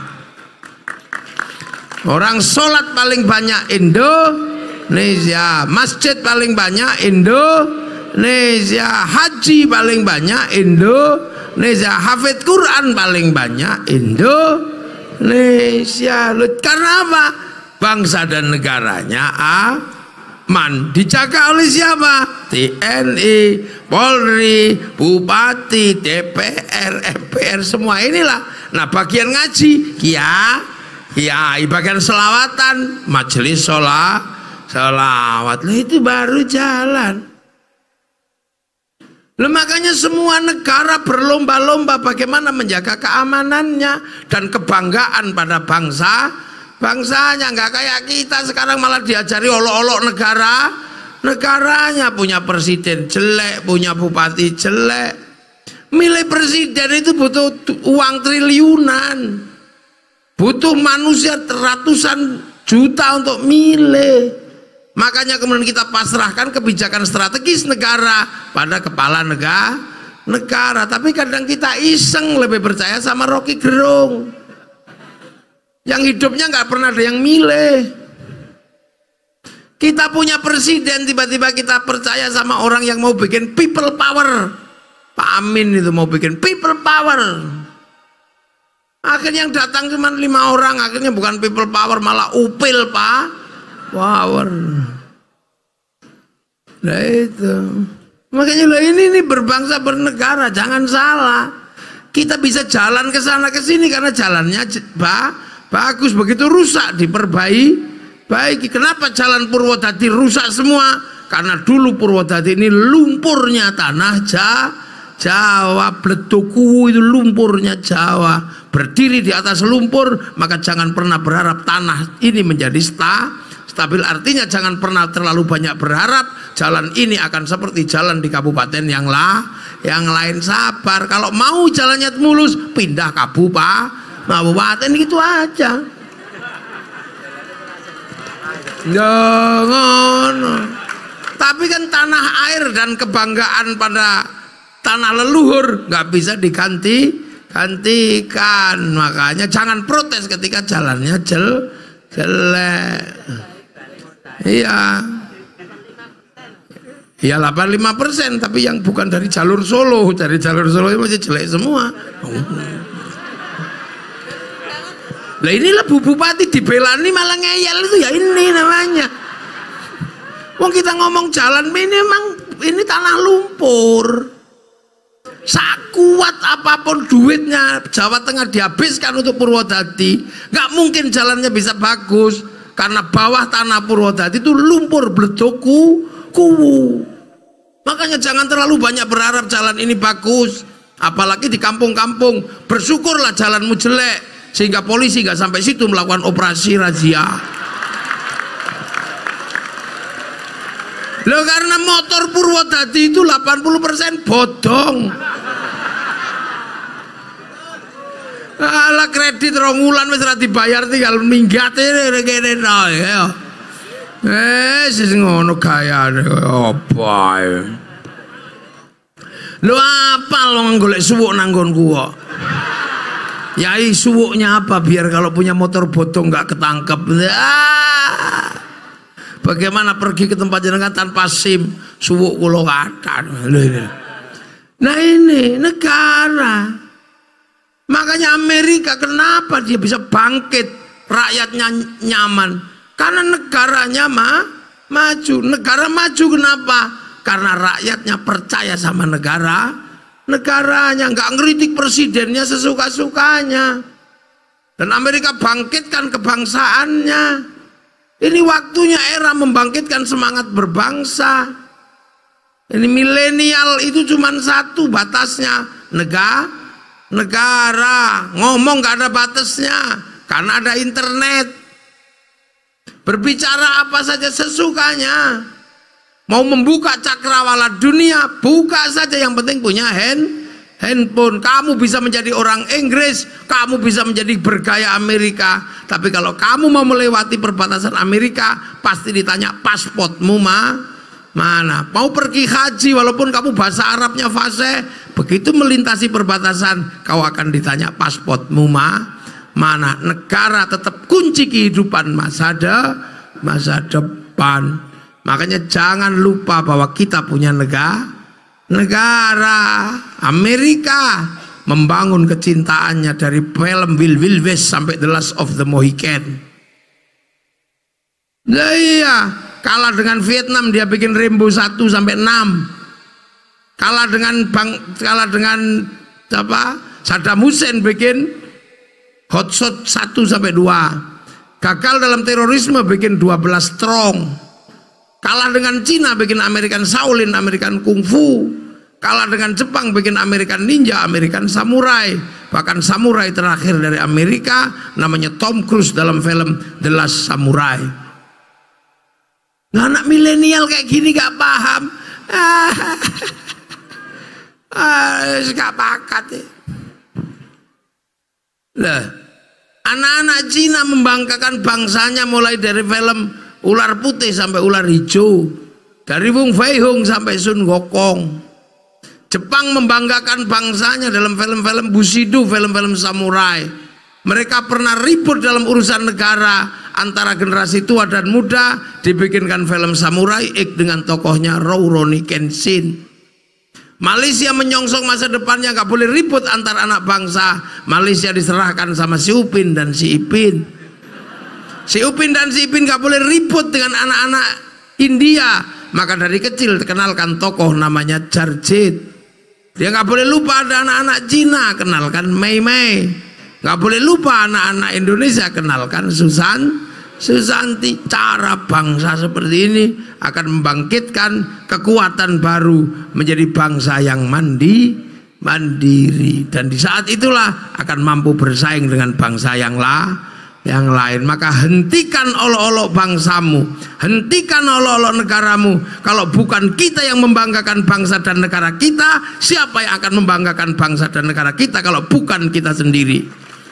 Orang sholat paling banyak Indonesia. Indonesia, masjid paling banyak Indonesia, haji paling banyak Indonesia, hafid Quran paling banyak Indonesia. Karena apa? Bangsa dan negaranya aman, dijaga oleh siapa? T N I, Polri, Bupati, D P R, M P R, semua inilah. Nah bagian ngaji, ya, ya, bagian selawatan, majelis sholat, selawat, lah itu baru jalan. Lah makanya semua negara berlomba-lomba bagaimana menjaga keamanannya dan kebanggaan pada bangsa bangsanya. Nggak kayak kita sekarang malah diajari olok-olok negara negaranya, punya presiden jelek, punya bupati jelek. Milih presiden itu butuh uang triliunan, butuh manusia ratusan juta untuk milih. Makanya kemudian kita pasrahkan kebijakan strategis negara pada kepala negara. negara. Tapi kadang kita iseng lebih percaya sama Rocky Gerung yang hidupnya nggak pernah ada yang milih. Kita punya presiden, tiba-tiba kita percaya sama orang yang mau bikin people power. Pak Amin itu mau bikin people power, akhirnya yang datang cuma lima orang, akhirnya bukan people power malah upil Pak power. Nah itu makanya loh, ini ini berbangsa bernegara, jangan salah. Kita bisa jalan ke sana ke sini karena jalannya bah, bagus, begitu rusak diperbaiki. Kenapa jalan Purwodadi rusak semua? Karena dulu Purwodadi ini lumpurnya tanah Jawa, Jawa Bledoku itu lumpurnya Jawa. Berdiri di atas lumpur, maka jangan pernah berharap tanah ini menjadi sta, stabil. Artinya jangan pernah terlalu banyak berharap jalan ini akan seperti jalan di kabupaten yang lah, yang lain. Sabar, kalau mau jalannya mulus pindah kabupaten gitu aja. Jangan. Tapi kan tanah air dan kebanggaan pada tanah leluhur nggak bisa diganti gantikan. Makanya jangan protes ketika jalannya jel jelek. Iya. Ya delapan puluh lima persen, tapi yang bukan dari jalur Solo, dari jalur Solo itu masih jelek semua. Lah inilah Bu Bupati dibelani malah ngeyel itu, ya ini namanya. Wong kita ngomong jalan ini memang ini tanah lumpur. Sakuat apapun duitnya Jawa Tengah dihabiskan untuk Purwodadi, nggak mungkin jalannya bisa bagus karena bawah tanah Purwodadi itu lumpur Bledoku kuwu. Makanya jangan terlalu banyak berharap jalan ini bagus, apalagi di kampung-kampung. Bersyukurlah jalanmu jelek sehingga polisi nggak sampai situ melakukan operasi razia. Loh, karena motor Purwodadi itu delapan puluh persen bodong. Alah, kredit rong wulan wis ora dibayar, tinggal minggat ini kene ya. Eh, sing ngono gayane apa ae. Lho apa lo golek suwuk nang nggonku kok? Yai, suwuknya apa biar kalau punya motor bodong nggak ketangkep. Ah, bagaimana pergi ke tempat jenengan tanpa SIM, suwuk kula kathah. Nah ini negara. Makanya Amerika kenapa dia bisa bangkit, rakyatnya nyaman? Karena negaranya ma, maju. Negara maju kenapa? Karena rakyatnya percaya sama negara, negaranya, nggak ngeritik presidennya sesuka-sukanya. Dan Amerika bangkitkan kebangsaannya. Ini waktunya era membangkitkan semangat berbangsa. Ini milenial itu cuma satu batasnya, negara, negara ngomong nggak ada batasnya karena ada internet. Berbicara apa saja sesukanya. Mau membuka cakrawala dunia, buka saja, yang penting punya hand, handphone. Kamu bisa menjadi orang Inggris, kamu bisa menjadi bergaya Amerika. Tapi kalau kamu mau melewati perbatasan Amerika, pasti ditanya pasportmu ma, mana. Mau pergi haji, walaupun kamu bahasa Arabnya fasih, begitu melintasi perbatasan, kau akan ditanya pasportmu ma, mana. Negara tetap kunci kehidupan masa de, masa depan. Makanya jangan lupa bahwa kita punya negara. Negara Amerika membangun kecintaannya dari film Wild Wild West sampai The Last of the Mohican. Nah iya, kalah dengan Vietnam dia bikin Rambo satu sampai enam. Kalah dengan bang, kalah dengan apa? Saddam Hussein bikin Hot Shot satu sampai dua. Gagal dalam terorisme bikin dua belas Strong. Kalah dengan Cina bikin American Shaolin, American Kung Fu. Kalah dengan Jepang bikin American Ninja, American Samurai. Bahkan samurai terakhir dari Amerika namanya Tom Cruise dalam film The Last Samurai. Nah, anak milenial kayak gini gak paham. Ah, gak pakat ya. Lah, anak-anak Cina membanggakan bangsanya mulai dari film ular putih sampai ular hijau, dari Wong Fei Hung sampai Sun Gokong. Jepang membanggakan bangsanya dalam film-film Bushido, film-film samurai. Mereka pernah ribut dalam urusan negara antara generasi tua dan muda, dibikinkan film Samurai X dengan tokohnya Rurouni Kenshin. Malaysia menyongsong masa depannya, gak boleh ribut antar anak bangsa. Malaysia diserahkan sama si Upin dan si Ipin. Si Upin dan si Ipin gak boleh ribut dengan anak-anak India. Maka dari kecil kenalkan tokoh namanya Jarjit. Dia gak boleh lupa ada anak-anak Cina, kenalkan Mei Mei. Gak boleh lupa anak-anak Indonesia, kenalkan Susan Susanti. Cara bangsa seperti ini akan membangkitkan kekuatan baru menjadi bangsa yang mandi mandiri, dan di saat itulah akan mampu bersaing dengan bangsa yang lah yang lain. Maka hentikan olok-olok bangsamu, hentikan olok-olok negaramu. Kalau bukan kita yang membanggakan bangsa dan negara kita, siapa yang akan membanggakan bangsa dan negara kita kalau bukan kita sendiri?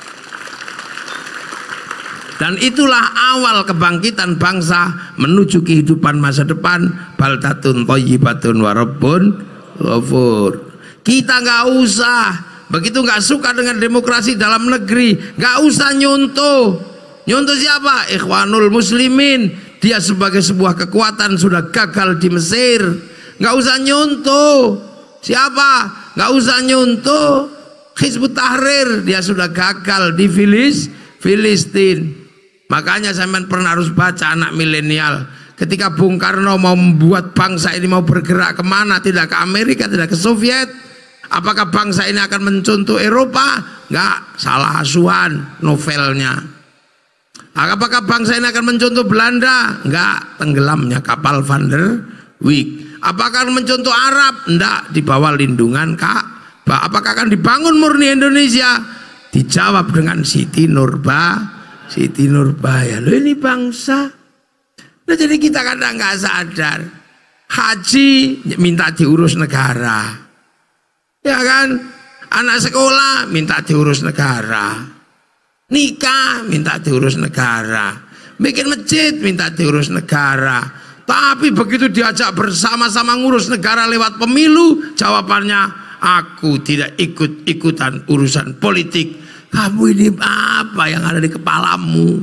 Dan itulah awal kebangkitan bangsa menuju kehidupan masa depan. Baldatun thayyibatun wa rabbun ghafur. Kita nggak usah begitu nggak suka dengan demokrasi dalam negeri, nggak usah nyontoh. Nyontoh siapa? Ikhwanul Muslimin. Dia sebagai sebuah kekuatan sudah gagal di Mesir. Nggak usah nyontoh. Siapa? Nggak usah nyontoh Hizbut Tahrir. Dia sudah gagal di Filis, Filistin. Makanya saya pernah harus baca anak milenial. Ketika Bung Karno mau membuat bangsa ini mau bergerak kemana? Tidak ke Amerika, tidak ke Soviet. Apakah bangsa ini akan mencontoh Eropa? Enggak, salah asuhan novelnya. Apakah bangsa ini akan mencontoh Belanda? Enggak, tenggelamnya kapal Van der Wijk. Apakah akan mencontoh Arab? Enggak, di bawah lindungan Ka'bah. Apakah akan dibangun murni Indonesia? Dijawab dengan Siti Nurba, Siti Nurbaya. Loh, ini bangsa. Nah, jadi kita kadang nggak sadar. Haji minta diurus negara. Ya kan, anak sekolah minta diurus negara, nikah minta diurus negara, bikin masjid minta diurus negara. Tapi begitu diajak bersama-sama ngurus negara lewat pemilu, jawabannya aku tidak ikut-ikutan urusan politik. Kamu ini apa yang ada di kepalamu?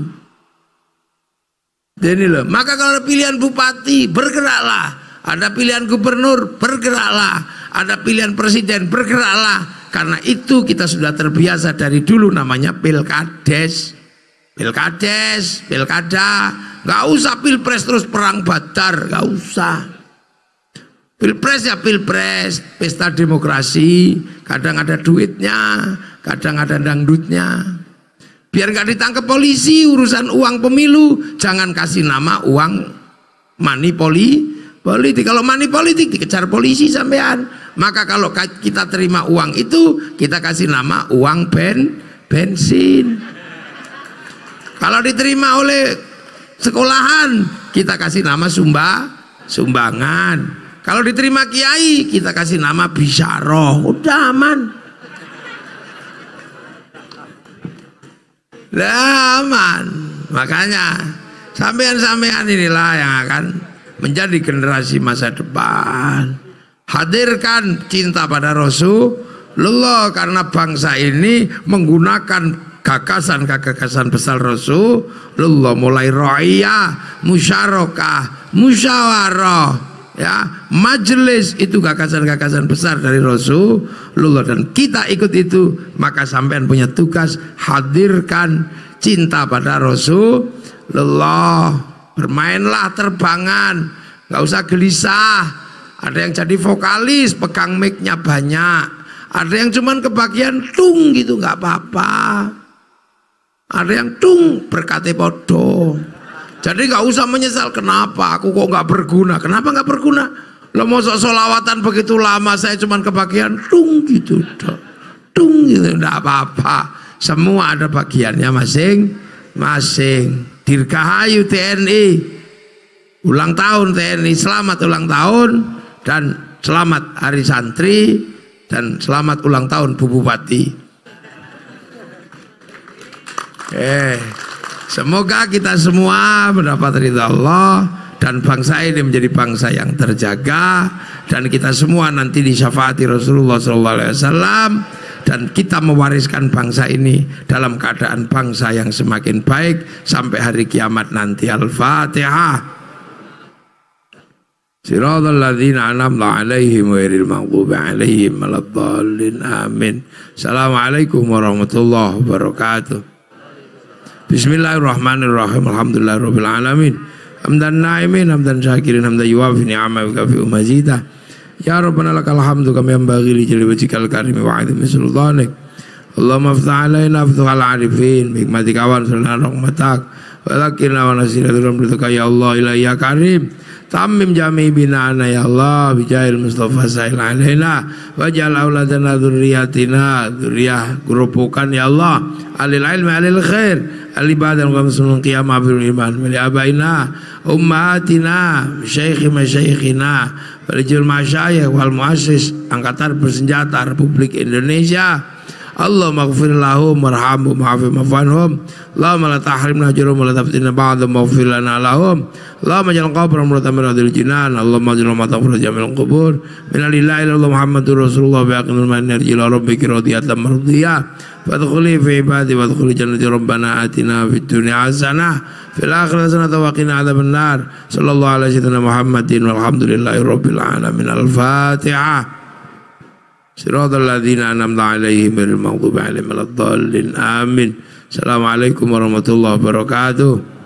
Jadi loh, maka kalau pilihan bupati, bergeraklah. Ada pilihan gubernur, bergeraklah. Ada pilihan presiden, bergeraklah. Karena itu kita sudah terbiasa dari dulu namanya pilkades. Pilkades, pilkada. Gak usah pilpres terus perang badar, gak usah. Pilpres ya pilpres, pesta demokrasi. Kadang ada duitnya, kadang ada dangdutnya. Biar gak ditangkap polisi urusan uang pemilu, jangan kasih nama uang money poli politik. Kalau money politik dikejar polisi sampean. Maka kalau kita terima uang itu, kita kasih nama uang ben bensin. Kalau diterima oleh sekolahan, kita kasih nama sumba sumbangan. Kalau diterima kiai, kita kasih nama bisyarah. Udah aman. Lah aman. Makanya sampean-sampean inilah yang akan menjadi generasi masa depan. Hadirkan cinta pada Rasulullah, karena bangsa ini menggunakan gagasan-gagasan besar Rasulullah, mulai ra'iyah, musyarakah, musyawarah, ya, majelis, itu gagasan-gagasan besar dari Rasulullah, dan kita ikut itu. Maka sampean punya tugas, hadirkan cinta pada Rasulullah. Bermainlah terbangan, nggak usah gelisah. Ada yang jadi vokalis, pegang mic-nya banyak. Ada yang cuman kebagian tung gitu, nggak apa-apa. Ada yang tung berkate podo. Jadi nggak usah menyesal, kenapa aku kok nggak berguna? Kenapa nggak berguna? Lo mau solawatan begitu lama, saya cuman kebagian tung gitu, tung gitu, nggak apa-apa. Semua ada bagiannya masing-masing. Dirgahayu T N I, ulang tahun T N I, selamat ulang tahun dan selamat Hari Santri dan selamat ulang tahun Bu Bupati. Eh, semoga kita semua mendapat ridha Allah dan bangsa ini menjadi bangsa yang terjaga, dan kita semua nanti disyafaati Rasulullah shallallahu alaihi wasallam, dan kita mewariskan bangsa ini dalam keadaan bangsa yang semakin baik sampai hari kiamat nanti. Al-Fatihah. Siratal ladzina an'amta 'alaihim ghairil maghdubi 'alaihim waladdallin. Amin. Assalamualaikum warahmatullahi wabarakatuh. Bismillahirrahmanirrahim. Alhamdulillahirabbil alamin. Hamdan na'imin, hamdan syakirin, hamdan yuwafi ni'amah wa kafi mazidah. Ya Rabbana lakal hamdu kama yanbaghi li jalali wajhikal karim wa 'azimi sultanik. Allahumma iftah 'alaina futuhal 'arifin bi hikmatika wa ansurna rahmatak wa lakina wa nasina rahmatika ya Allah ila ya karim. Tamim jami bina'ana ya Allah bijahil Mustafa sa'il alaina waj'al auladana dzurriyyatina dzurriyyah gerobokan ya Allah alil ilmi alil khair alibadan wa muslimin qiyamah bil iman wali abaina ummatina syaikh masyayikhina walijul masyayikh wal muassis angkatan bersenjata Republik Indonesia. Allah maghfir lahum warhamhum wa'afihim wa'fanhum. Allahumma la tahrimna ajrahum wa la taftinna ba'dahum waghfir lana lahum. Allahumma ja'al qabrahum rawdatan min riyadil jinan. Allahumma ja'al matahum jamil qubur. Min alillahi ila Muhammadur Rasulullah wa aqimul manhaj ila rabbika radiyatan mardiyah. Fadkhuli fi ibadi wadkhuli jannati rabbana atina fid dunya hasanah fil akhirati hasanah wa qina adzabannar. Sallallahu alaihi wasallam Muhammadin walhamdulillahi rabbil alamin. Al-Fatihah. Siratal ladzina an'amta 'alaihim ghairil maghdubi 'alaihim waladdallin. Amin. Assalamualaikum warahmatullahi wabarakatuh.